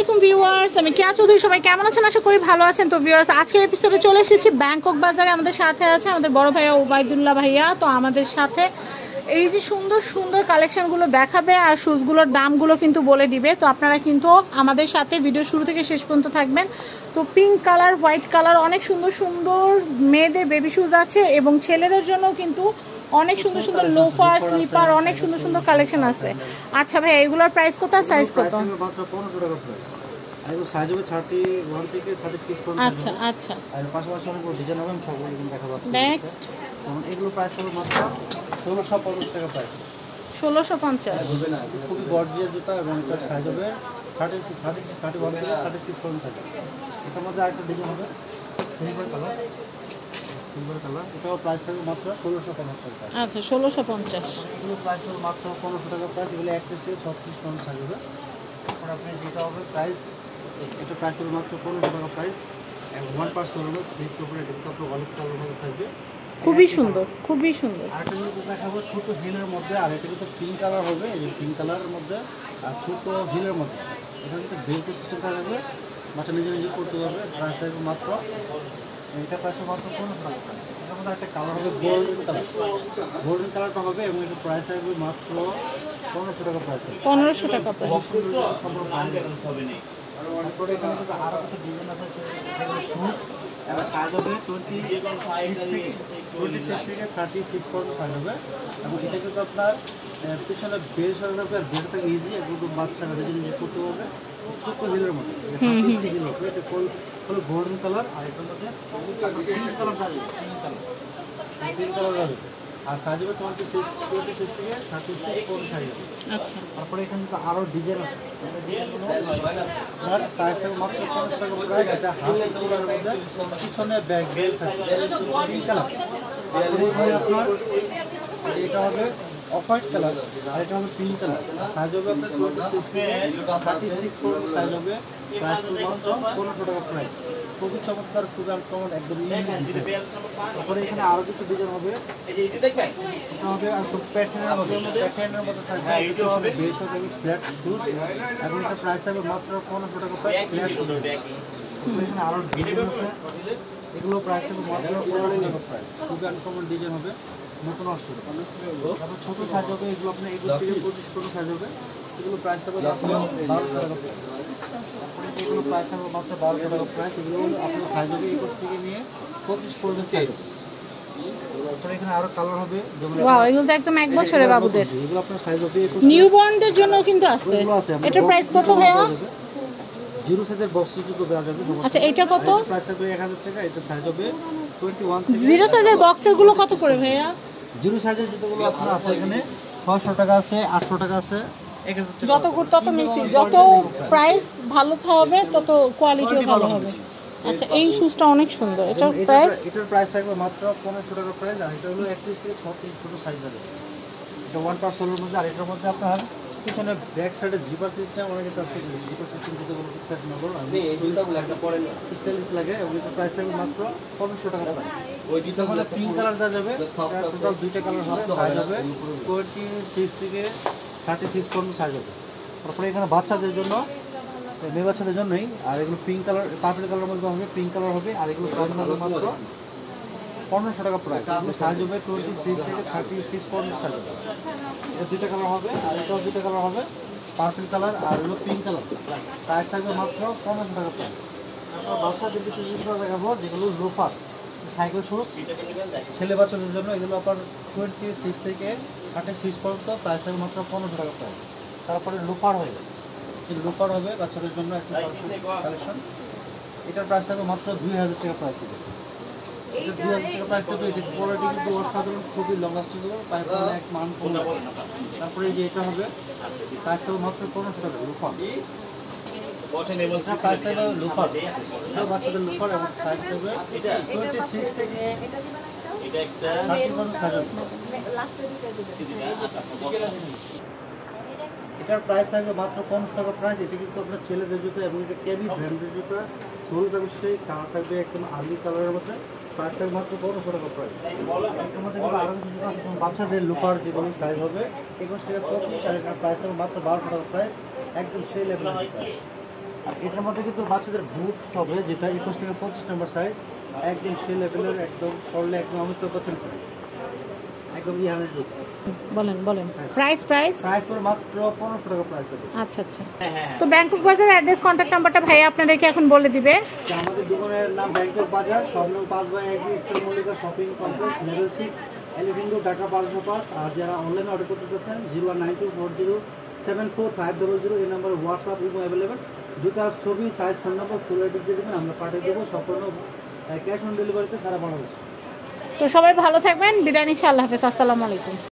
আলাইকুম ভিউয়ার্স, আমি কেয়া চৌধুরী। সবাই কেমন আছেন? আশা করি ভালো আছেন। তো ভিউয়ার্স, আজকের এপিসোডে চলে এসেছি ব্যাংকক বাজারে। আমাদের সাথে আছে আমাদের বড় ভাইয়া ওবায়দুল্লাহ ভাইয়া। তো আমাদের সাথে এই যে সুন্দর সুন্দর কালেকশনগুলো দেখাবে আর শুজগুলোর দামগুলো কিন্তু বলে দিবে। তো আপনারা কিন্তু আমাদের সাথে ভিডিও শুরু থেকে শেষ পর্যন্ত থাকবেন। তো পিঙ্ক কালার, হোয়াইট কালার, অনেক সুন্দর সুন্দর মেয়েদের বেবি শুজ আছে এবং ছেলেদের জন্য কিন্তু অনেক সুন্দর সুন্দর লোফার, স্লিপার, অনেক সুন্দর সুন্দর কালেকশন আছে। আচ্ছা ভাই, এগুলোর প্রাইস কত, সাইজ কত? মাত্র 1500 টাকা প্রাইস। আর এগুলো সাইজ হবে 31 থেকে 36 পর্যন্ত। আচ্ছা আচ্ছা। আর পাশাপাশি অনেক ডিজাইন হবে, আমি সবগুলো কিন্তু দেখাবো। নেক্সট, যেমন এগুলো প্রাইস হবে মাত্র 1650 টাকা প্রাইস। 1650। খুবই গর্জিয়াস জুতা এবং এটার সাইজ হবে 31 থেকে 36 পর্যন্ত থাকে। এটার মধ্যে আরেকটা ডিজাইন হবে সিলভার কালার। এটাও প্রাইস থাকবে মাত্র 1650 টাকা। আচ্ছা, 1650। এগুলো প্রাইস হবে মাত্র 1500 টাকা প্রাইস। এগুলো 31 থেকে 36 পর্যন্ত সাইজ হবে। তারপর আপনি যেটা হবে প্রাইস, এটা প্রাইস হবে মাত্র 1500 টাকা প্রাইস। এবং 1% হবে স্লিপ উপরে ডিপ কাপড় অলিভ কালার মধ্যে থাকবে, খুবই সুন্দর, খুবই সুন্দর। আরেকটা কিন্তু দেখাবো ছোট হিলের মধ্যে। আর এটা কিন্তু পিঙ্ক কালার হবে, এই যে পিঙ্ক কালারের মধ্যে আর ছোট হিলের মধ্যে। এটা কিন্তু বেল্ট সিস্টেম থাকবে, বাচ্চা নিজে নিজে করতে পারবে। প্রাইস থাকবে মাত্র, এটা প্রাইস হবে মাত্র 1500 টাকা প্রাইস। এটার মধ্যে একটা কালার হবে গোল্ডেন কালার, গোল্ডেন কালারটা হবে এবং এটা প্রাইস থাকবে মাত্র 1500 টাকা প্রাইস। 1500 টাকা প্রাইস। তারপরে এখানে কিন্তু আরও কিছু ডিজাইন আছে, শুজ এবং সাইজ হবে 26 থেকে 36 পর্যন্ত সাইজ হবে। এবং এটা কিন্তু আপনার পিছনে বেশ হয়ে থাকবে, আর বেশ থাকে ইজি, একদম বাচ্চারা নিজে নিজে করতে পারবে। ছোট্ট হিলের মধ্যে এটা হলো গোল্ডেন কালার। আর এটার মধ্যে পিঙ্ক কালার যাবে, পিঙ্ক কালার যাবে। আর সাইজ হবে 26 থেকে 36 পর্যন্ত সাইজ হবে। আচ্ছা, তারপরে এখানে কিন্তু আরও ডিজাইন আছে। আর প্রাইস থাকবে মাত্র 50 টাকা প্রাইস। এটা হাফ চুলার মধ্যে পিছনে ব্যাগ থাকবে পিঙ্ক কালার। তারপরে এখানে আপনার এটা হবে অফ হোয়াইট কালার, আর এটা হবে পিঙ্ক কালার। সাইজ হবে আপনার 26 থেকে 36 পর্যন্ত সাইজ হবে। প্রাইস মাত্র 1500 টাকা প্রাইস। খুবই চমৎকার, খুবই আনকমন, একদম ইউনিক। তারপরে এখানে আরও কিছু ডিজাইন হবে, এটা হবে একদম প্যাটার্নের মধ্যে থাকবে। এটা হবে বেশ হবে ফ্ল্যাট শুজ এবং এটা প্রাইস থাকবে মাত্র 1500 টাকা প্রাইস। ফ্ল্যাট শুজ এখানে আরও ডিজাইন আছে, এগুলো প্রাইস থাকবে মাত্র 1500 টাকা প্রাইস। খুবই আনকমন ডিজাইন হবে, নতুন আসবে। তারপর ছোটো সাইজ হবে, এগুলো আপনার 21 থেকে 25 পর্যন্ত সাইজ হবে। এগুলো প্রাইস থাকবে মাত্র 1200 টাকা প্রাইস। তারপরে এগুলো প্রাইস থাকবে মাত্র 1200 টাকা প্রাইস। এগুলো আপনার সাইজ হবে 21 থেকে নিয়ে 25 পর্যন্ত সাইজ। তারপরে এখানে আরো কালার হবে, যেমন ওয়াও, এগুলো তো একদম 1 বছরের বাবুদের। এগুলো আপনার সাইজ হবে 21। নিউবর্নদের জন্য কিন্তু আছে। এটার প্রাইস কত ভাইয়া? জিরো সাইজের বক্স জুতো দেওয়া যাবে। আচ্ছা, এটা কত? প্রাইস থাকবে 1000 টাকা। এটা সাইজ হবে 21 থেকে। জিরো সাইজের বক্সের গুলো কত করে ভাইয়া? জিরো সাইজের জুতোগুলো আপনার আছে এখানে 600 টাকা আছে, 800 টাকা আছে, 1000 টাকা। যত গুড তত মিষ্টি, যত প্রাইস ভালো হবে তত কোয়ালিটিও ভালো হবে। আচ্ছা, এই শুজটা অনেক সুন্দর। এটার প্রাইস থাকবে মাত্র 1500 টাকা প্রাইস। আর এটা হলো 31 থেকে 36 ছোট সাইজ হবে। এটা 1% এর মধ্যে। আর এটার মধ্যে আপনার পিছনে ব্যাক সাইডে জিপার সিস্টেম, অনেকে তার জিপার সিস্টেম দিতে বলতে ফ্যাশনেবল আর স্টাইলিশ লাগে। এবং এটা প্রাইস থাকবে মাত্র 1500 টাকা প্রাইস। ওই জুতো হলে পিঙ্ক কালার দেওয়া যাবে। টোটাল 2টা কালার হবে, সাইজ হবে 26 থেকে 36 পর্যন্ত সাইজ হবে। তারপরে এখানে বাচ্চাদের জন্য, মেয়ে বাচ্চাদের জন্যই। আর এগুলো পিঙ্ক কালার, পার্পল কালার মধ্যে হবে, পিঙ্ক কালার হবে। আর এগুলো প্রাইস থাকবে মাত্র 1500 টাকা প্রাইস। এগুলো সাইজ হবে 26 থেকে 36 পর্যন্ত সাইজ হবে। এটা 2টা কালার হবে, আর এটাও 2টা কালার হবে, পার্পল কালার আর হলো পিঙ্ক কালার। প্রাইস থাকবে মাত্র 1500 টাকা প্রাইস। তারপর বাচ্চাদের কিছু জিনিসগুলো দেখাবো, যেগুলো লোফার সাইকেল শুজ ছেলে বাচ্চাদের জন্য। এগুলো আপনার 26 থেকে 36 পর্যন্ত প্রাইস থাকবে মাত্র 1500 টাকা প্রাইস। তারপরে লোফার হবে, এই লোফার হবে বাচ্চাদের জন্য একটা কালেকশন। এটার প্রাইস থাকবে মাত্র 2000 টাকা প্রাইস থেকে। এটা 2000 টাকা প্রাইস থাকবে। এটা কোয়ালিটি কিন্তু অসাধারণ, খুবই লং লাস্টিং হবে, পায়ে এক মান কম। তারপরে এই যে এটা হবে, প্রাইস থাকবে মাত্র 1500 টাকা লোফার। এটা প্রাইস থাকবে লোফার, এটা বাচ্চাদের লোফার এবং সাইজ থাকবে 26 থেকে 30 পর্যন্ত সাইজ হবে। এটার প্রাইস থাকবে মাত্র 1500 টাকা প্রাইস। এটা কিন্তু আপনার ছেলেদের জুতো এবং এটা কেবি ব্র্যান্ডের জুতো। সোল থাকবে সেই কালার থাকবে একদম আর্মি কালারের মধ্যে। প্রাইস থাকবে মাত্র 1500 টাকা প্রাইস। এর মধ্যে কিন্তু আরও কিছু জুতো আছে, বাচ্চাদের লোফার যেগুলো সাইজ হবে 21 থেকে 25। আর এটার প্রাইস থাকবে মাত্র 1200 টাকা প্রাইস, একদম সেই লেভেলের। আর এটার মধ্যে কিন্তু বাচ্চাদের বুটস হবে, যেটা 21 থেকে 25 নম্বর সাইজ, একদম সে লেভেলের, একদম পরলে একদম আমি তো পছন্দ করি, একদম ইয়ানের লুক। বলেন বলেন প্রাইস প্রাইস প্রাইস পড়ে মাত্র 1500 টাকা প্রাইস হবে। আচ্ছা আচ্ছা। তো ব্যাংকক বাজার অ্যাড্রেস কন্ট্যাক্ট নাম্বারটা ভাইয়া আপনাদেরকে এখন বলে দিবে। যে আমাদের দোকানের নাম ব্যাংকক বাজার, সব number 5/1 star Mallika shopping complex, level 6, Elephant Road, Dhaka 505। আর যারা অনলাইনে অর্ডার করতে চাচ্ছেন 0192407500 এই নম্বরে হোয়াটসঅ্যাপ ইমো অ্যাভেলেবেল। জুতার ছবি, size, phone number full address দিয়ে দেবেন, আমরা পাঠিয়ে দেবো সম্পূর্ণ ক্যাশ অন ডেলিভারিতে সারা বাংলাদেশ। তো সবাই ভালো থাকবেন, বিদায় নিচ্ছি, আল্লাহ হাফেজ, আসসালামু আলাইকুম।